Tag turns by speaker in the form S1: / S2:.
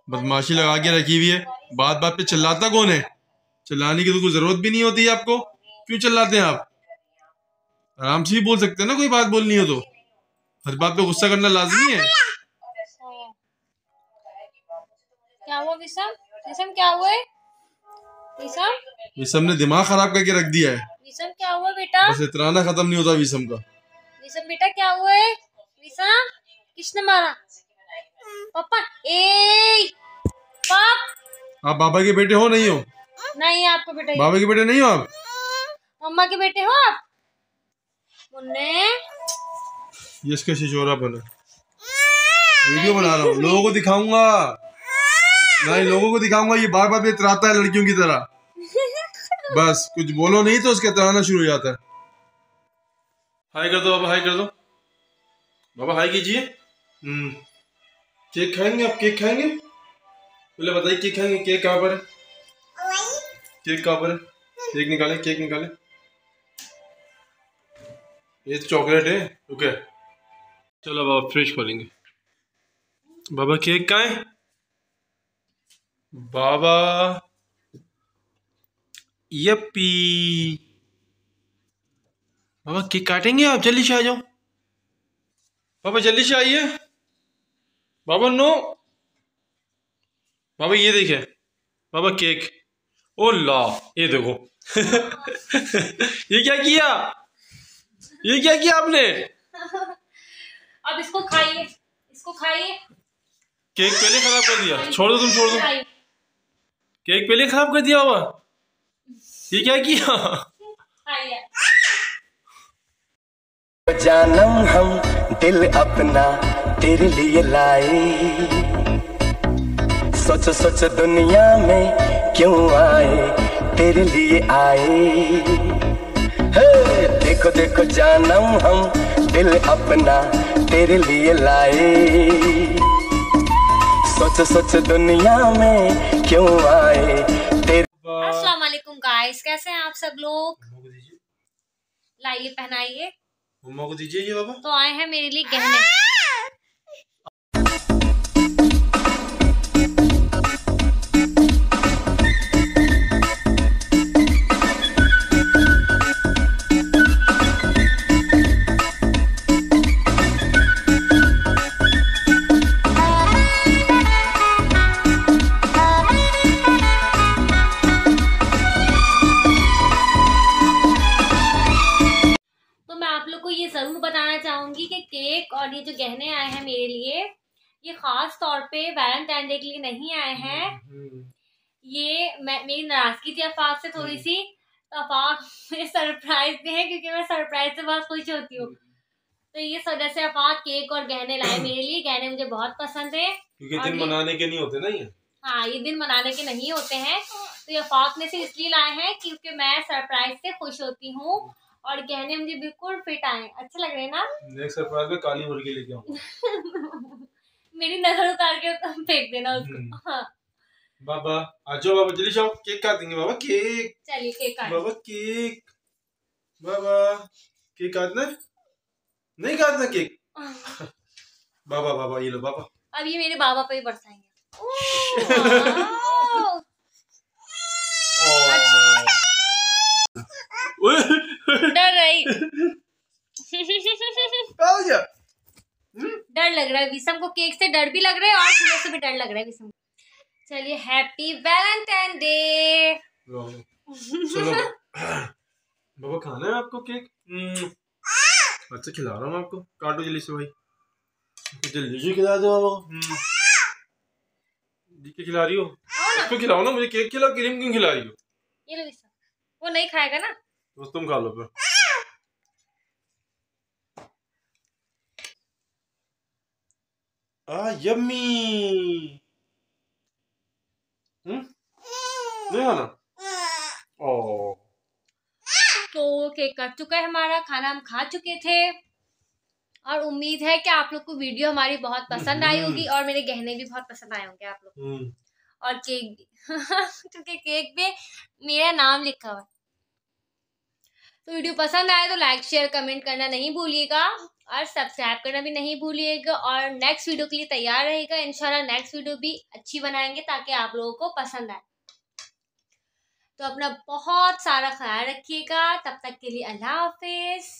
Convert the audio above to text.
S1: बदमाशी लगा के रखी हुई है। बात बात पे चिल्लाता कौन है? चिल्लाने की तो कोई जरूरत भी नहीं होती है आपको। क्यों चिल्लाते हैं आप? आराम से ही बोल सकते हैं ना, कोई बात बोलनी हो तो। हर बात पे गुस्सा करना लाजमी है?
S2: क्या हुआ विषम? विषम क्या हुआ है? विषम?
S1: विषम ने दिमाग खराब करके रख दिया है।
S2: विषम क्या हुआ बेटा?
S1: बस इतराना खत्म नहीं होता विषम का।
S2: विषम बेटा क्या हुआ है? विषम किसने मारा? पापा। ए पाप।
S1: आप बाबा के बेटे हो नहीं हो?
S2: नहीं आपको बेटा।
S1: बाबा के बेटे नहीं हो आप?
S2: मम्मा के बेटे हो आप? मुन्ने
S1: ये इसका शिशोरापन है। वीडियो बना रहा हूँ, लोगों को दिखाऊंगा। नहीं, लोगों को दिखाऊंगा ये बार बार इतराता है लड़कियों की तरह। बस कुछ बोलो नहीं तो उसके इतराना शुरू हो जाता है। हाय कर दो बाबा, हाय कर दो बाबा, हाय कीजिए। केक खाएंगे आप? केक खाएंगे? बोले बताइए केक खाएंगे? केक कहाँ पर है? केक कहाँ पर है? केक निकाले, केक निकाले। ये चॉकलेट है। ओके चलो बाबा फ्रिज खोलेंगे। बाबा केक कहाँ है? बाबा यप्पी। बाबा केक काटेंगे आप? जल्दी से आ जाओ बाबा, जल्दी से आइए बाबा। नो बाबा, ये देखिए बाबा केक। ओ ला, ये देखो। ये क्या किया? ये क्या किया आपने?
S2: अब इसको खाइए, इसको खाइए।
S1: केक पहले खराब कर दिया। छोड़ दो, तुम छोड़ दो। केक पहले खराब कर दिया बाबा। ये क्या किया?
S3: जानम हम दिल अपना तेरे लिए लाए, सोच सोच दुनिया में क्यों आए, तेरे लिए आए। हे देखो देखो जानम हम दिल अपना तेरे लिए लाए, सोच सोच दुनिया में क्यों आए तेरे।
S2: अस्सलाम वालेकुम गाइस, कैसे हैं आप सब लोग? लाइए पहनाइए।
S1: मम्मा को दीजिए ये बाबा।
S2: तो आए हैं मेरे लिए गहने। ये जरूर बताना चाहूंगी कि केक और ये जो गहने आए हैं मेरे लिए, ये खास तौर पे वैलेंटाइन डे के लिए नहीं आए हैं। ये मेरी नाराजगी थी अफाक से थोड़ी सी, तो अफाक मुझे सरप्राइज दे है क्योंकि मैं सरप्राइज से बहुत खुश होती हूँ। तो ये वजह से अफाक केक और गहने लाए मेरे लिए। गहने मुझे बहुत पसंद है
S1: क्योंकि दिन मनाने के नहीं होते ना ये।
S2: हाँ, ये दिन मनाने के नहीं होते हैं, तो ये अफाक ने से इसलिए लाए हैं क्योंकि मैं सरप्राइज से खुश होती हूँ और गहने मुझे बिल्कुल फिट आए। अच्छे लग रहे हैं ना?
S1: नेक्स्ट सरप्राइज में काली मुर्गी लेके आऊंगा।
S2: मेरी नजर उतार के फेंक देना उसको। हाँ
S1: बाबा आ जाओ बाबा, जल्दी जाओ, केक काटेंगे बाबा। केक
S2: चलिए केक काट
S1: बाबा, केक बाबा, केक काटना नहीं? काटना केक? बाबा बाबा ये लो बाबा।
S2: अब ये मेरे बाबा पे ही बरसाएंगे। डर रही। डर लग रहा है विषम को, केक से डर भी लग रहा है और फूलों से भी डर लग रहा है विषम। चलिए हैप्पी वैलेंटाइन डे।
S1: चलो बाबा, खाना है आपको केक? अच्छा खिला रहा हूँ आपको, काटो जल्दी से भाई, जल्दी से खिला दो बाबा। जी खिला रही हो? इसको खिलाओ ना, मुझे केक खिलाओ, क्रीम क्यों खिला रही हो?
S2: ये लो विषम, वो नहीं खाएगा ना
S1: तो तुम खा लो फिर। यम्मी। नहीं खाना? ओ
S2: तो केक कट चुका है हमारा, खाना हम खा चुके थे और उम्मीद है कि आप लोग को वीडियो हमारी बहुत पसंद आई होगी और मेरे गहने भी बहुत पसंद आए होंगे आप लोग और केक भी। क्योंकि केक पे मेरा नाम लिखा हुआ है। तो वीडियो पसंद आए तो लाइक शेयर कमेंट करना नहीं भूलिएगा और सब्सक्राइब करना भी नहीं भूलिएगा और नेक्स्ट वीडियो के लिए तैयार रहेगा। इंशाल्लाह नेक्स्ट वीडियो भी अच्छी बनाएंगे ताकि आप लोगों को पसंद आए। तो अपना बहुत सारा ख्याल रखिएगा। तब तक के लिए अल्लाह हाफिज।